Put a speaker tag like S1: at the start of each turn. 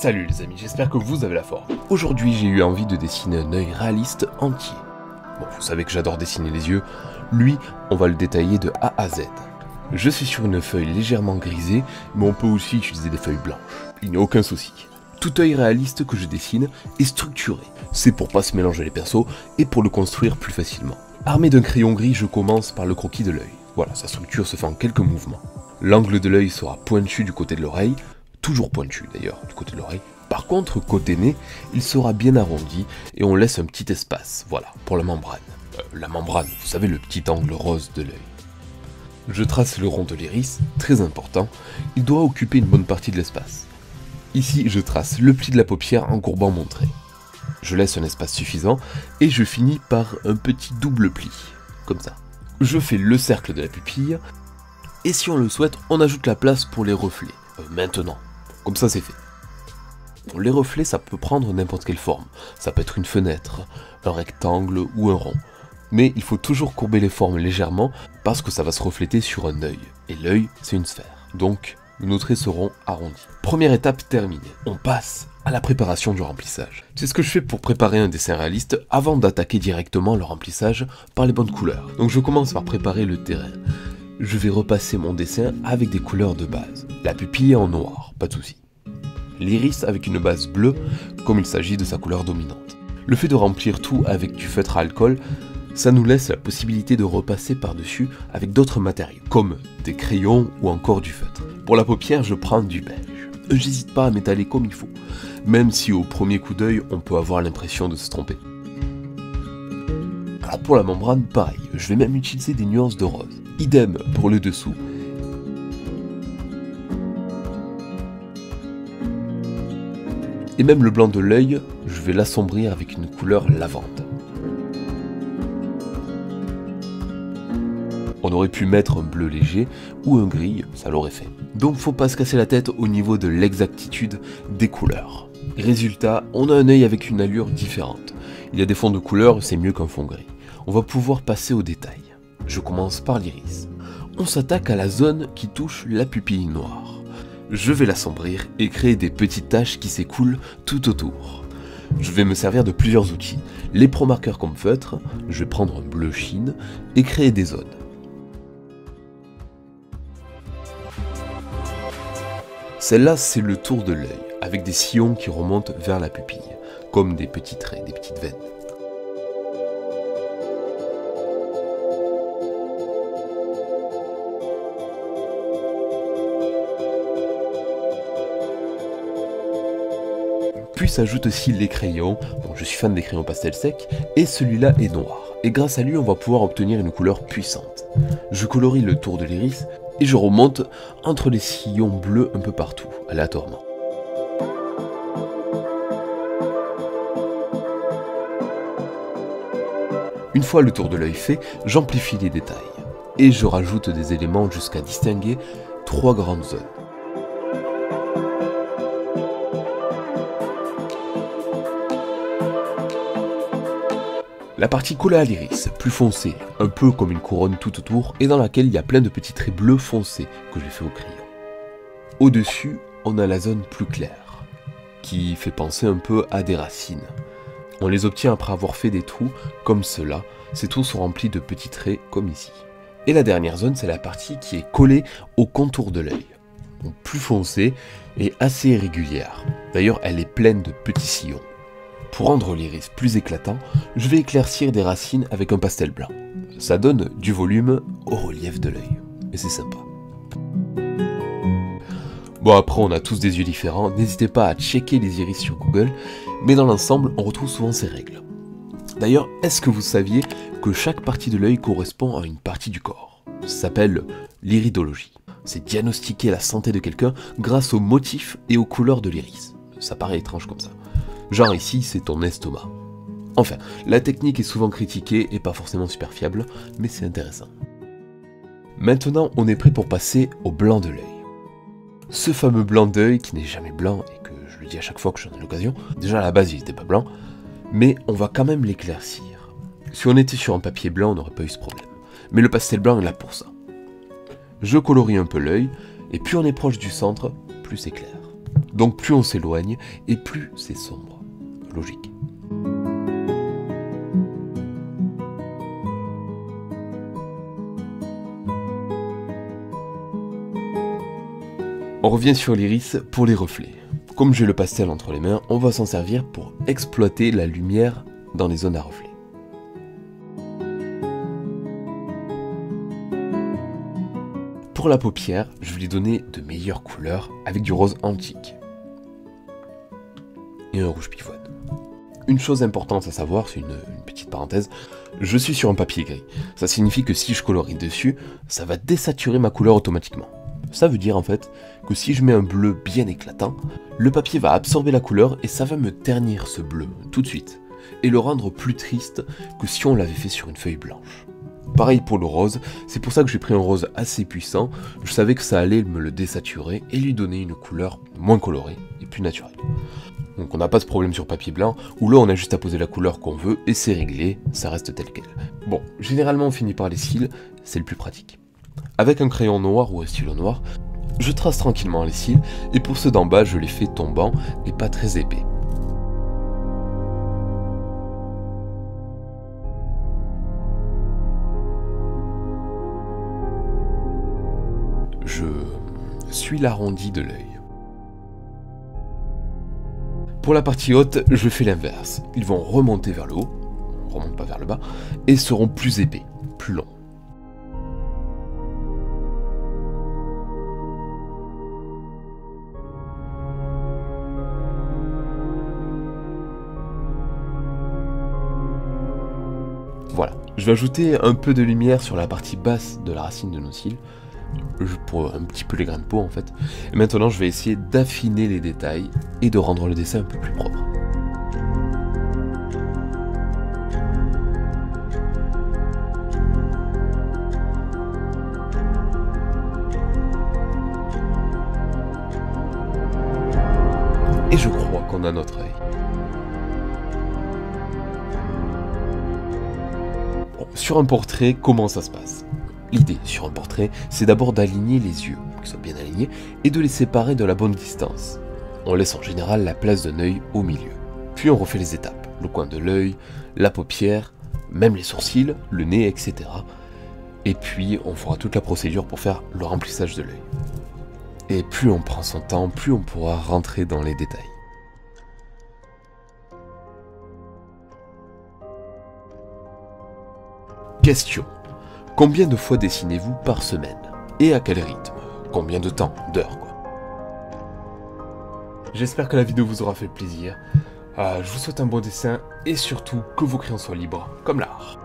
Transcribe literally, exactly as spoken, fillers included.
S1: Salut les amis, j'espère que vous avez la forme. Aujourd'hui j'ai eu envie de dessiner un œil réaliste entier. Bon, vous savez que j'adore dessiner les yeux, lui on va le détailler de A à Z. Je suis sur une feuille légèrement grisée, mais on peut aussi utiliser des feuilles blanches, il n'y a aucun souci. Tout œil réaliste que je dessine est structuré, c'est pour pas se mélanger les pinceaux et pour le construire plus facilement. Armé d'un crayon gris, je commence par le croquis de l'œil. Voilà, sa structure se fait en quelques mouvements. L'angle de l'œil sera pointu du côté de l'oreille, toujours pointu d'ailleurs du côté de l'oreille. Par contre, côté nez, il sera bien arrondi et on laisse un petit espace, voilà, pour la membrane. Euh, la membrane, vous savez, le petit angle rose de l'œil. Je trace le rond de l'iris, très important, il doit occuper une bonne partie de l'espace. Ici, je trace le pli de la paupière en courbant mon trait. Je laisse un espace suffisant et je finis par un petit double pli, comme ça. Je fais le cercle de la pupille et si on le souhaite, on ajoute la place pour les reflets, euh, maintenant. Comme ça c'est fait. Bon, les reflets ça peut prendre n'importe quelle forme, ça peut être une fenêtre, un rectangle ou un rond. Mais il faut toujours courber les formes légèrement parce que ça va se refléter sur un œil. Et l'œil c'est une sphère, donc nos traits seront arrondis. Première étape terminée, on passe à la préparation du remplissage. C'est ce que je fais pour préparer un dessin réaliste avant d'attaquer directement le remplissage par les bonnes couleurs. Donc je commence par préparer le terrain. Je vais repasser mon dessin avec des couleurs de base. La pupille en noir, pas de souci. L'iris avec une base bleue, comme il s'agit de sa couleur dominante. Le fait de remplir tout avec du feutre à alcool, ça nous laisse la possibilité de repasser par-dessus avec d'autres matériaux, comme des crayons ou encore du feutre. Pour la paupière, je prends du beige. J'hésite pas à m'étaler comme il faut, même si au premier coup d'œil, on peut avoir l'impression de se tromper. Alors pour la membrane, pareil, je vais même utiliser des nuances de rose. Idem pour le dessous. Et même le blanc de l'œil, je vais l'assombrir avec une couleur lavande. On aurait pu mettre un bleu léger ou un gris, ça l'aurait fait. Donc faut pas se casser la tête au niveau de l'exactitude des couleurs. Résultat, on a un œil avec une allure différente. Il y a des fonds de couleurs, c'est mieux qu'un fond gris. On va pouvoir passer au détail. Je commence par l'iris. On s'attaque à la zone qui touche la pupille noire. Je vais l'assombrir et créer des petites taches qui s'écoulent tout autour. Je vais me servir de plusieurs outils. Les pro marqueurs comme feutre, je vais prendre un bleu chine et créer des zones. Celle-là, c'est le tour de l'œil, avec des sillons qui remontent vers la pupille, comme des petits traits, des petites veines. Puis s'ajoutent aussi les crayons, bon, je suis fan des crayons pastel sec, et celui-là est noir. Et grâce à lui, on va pouvoir obtenir une couleur puissante. Je colorie le tour de l'iris, et je remonte entre les sillons bleus un peu partout, aléatoirement. Une fois le tour de l'œil fait, j'amplifie les détails, et je rajoute des éléments jusqu'à distinguer trois grandes zones. La partie collée à l'iris, plus foncée, un peu comme une couronne tout autour, et dans laquelle il y a plein de petits traits bleus foncés que j'ai fait au crayon. Au-dessus, on a la zone plus claire, qui fait penser un peu à des racines. On les obtient après avoir fait des trous comme cela, ces trous sont remplis de petits traits comme ici. Et la dernière zone, c'est la partie qui est collée au contour de l'œil, plus foncée et assez irrégulière. D'ailleurs, elle est pleine de petits sillons. Pour rendre l'iris plus éclatant, je vais éclaircir des racines avec un pastel blanc. Ça donne du volume au relief de l'œil, et c'est sympa. Bon après on a tous des yeux différents, n'hésitez pas à checker les iris sur Google, mais dans l'ensemble on retrouve souvent ces règles. D'ailleurs, est-ce que vous saviez que chaque partie de l'œil correspond à une partie du corps? Ça s'appelle l'iridologie. C'est diagnostiquer la santé de quelqu'un grâce aux motifs et aux couleurs de l'iris. Ça paraît étrange comme ça. Genre ici, c'est ton estomac. Enfin, la technique est souvent critiquée et pas forcément super fiable, mais c'est intéressant. Maintenant, on est prêt pour passer au blanc de l'œil. Ce fameux blanc d'œil qui n'est jamais blanc et que je le dis à chaque fois que j'en ai l'occasion, déjà à la base il n'était pas blanc, mais on va quand même l'éclaircir. Si on était sur un papier blanc, on n'aurait pas eu ce problème. Mais le pastel blanc est là pour ça. Je colorie un peu l'œil, et plus on est proche du centre, plus c'est clair. Donc plus on s'éloigne, et plus c'est sombre. Logique. On revient sur l'iris pour les reflets. Comme j'ai le pastel entre les mains, on va s'en servir pour exploiter la lumière dans les zones à reflets. Pour la paupière, je vais lui donner de meilleures couleurs avec du rose antique. Et un rouge pivoine. Une chose importante à savoir, c'est une, une petite parenthèse, je suis sur un papier gris. Ça signifie que si je colorie dessus, ça va désaturer ma couleur automatiquement. Ça veut dire en fait que si je mets un bleu bien éclatant, le papier va absorber la couleur et ça va me ternir ce bleu tout de suite et le rendre plus triste que si on l'avait fait sur une feuille blanche. Pareil pour le rose, c'est pour ça que j'ai pris un rose assez puissant, je savais que ça allait me le désaturer et lui donner une couleur moins colorée et plus naturelle. Donc on n'a pas ce problème sur papier blanc, où là on a juste à poser la couleur qu'on veut et c'est réglé, ça reste tel quel. Bon, généralement on finit par les cils, c'est le plus pratique. Avec un crayon noir ou un stylo noir, je trace tranquillement les cils, et pour ceux d'en bas, je les fais tombants et pas très épais. Je suis l'arrondi de l'œil. Pour la partie haute, je fais l'inverse. Ils vont remonter vers le haut, on remonte pas vers le bas, et seront plus épais, plus longs. Voilà, je vais ajouter un peu de lumière sur la partie basse de la racine de nos cils, pour un petit peu les grains de peau en fait. Et maintenant je vais essayer d'affiner les détails et de rendre le dessin un peu plus propre. Et je crois qu'on a notre œil. Sur un portrait, comment ça se passe? L'idée sur un portrait, c'est d'abord d'aligner les yeux, qu'ils soient bien alignés, et de les séparer de la bonne distance. On laisse en général la place d'un œil au milieu. Puis on refait les étapes, le coin de l'œil, la paupière, même les sourcils, le nez, et cetera. Et puis on fera toute la procédure pour faire le remplissage de l'œil. Et plus on prend son temps, plus on pourra rentrer dans les détails. Question. Combien de fois dessinez-vous par semaine? Et à quel rythme? Combien de temps? D'heures, quoi. J'espère que la vidéo vous aura fait plaisir. Euh, je vous souhaite un bon dessin et surtout que vos crayons soient libres, comme l'art.